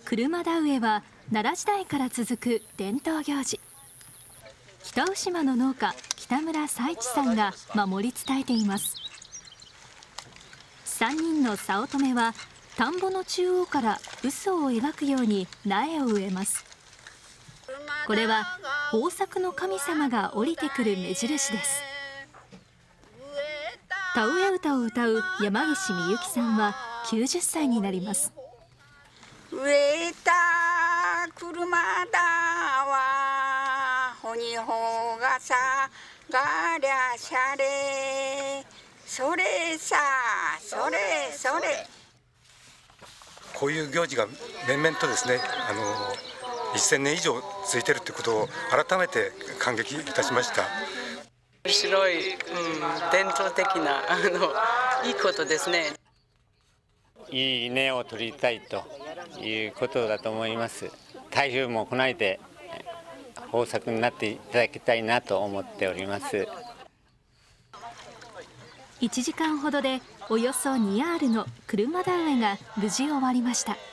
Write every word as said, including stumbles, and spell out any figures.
車田植えは奈良時代から続く伝統行事。北牛島の農家北村佐一さんが守り伝えています。さんにんの早乙女は田んぼの中央から嘘を描くように苗を植えます。これは豊作の神様が降りてくる目印です。田植え歌を歌う山岸美幸さんはきゅうじゅっさいになります。 植えた車だわほにほがさがりゃしゃれそれさそれそれ。 こういう行事が面々とですね、あのせんねん以上続いているということを改めて感激いたしました。 面白い、うん、伝統的なあのいいことですね。 いい稲を取りたいということだと思います。台風も来ないで豊作になっていただきたいなと思っております。 いちじかんほどでおよそにアールの車田植えが無事終わりました。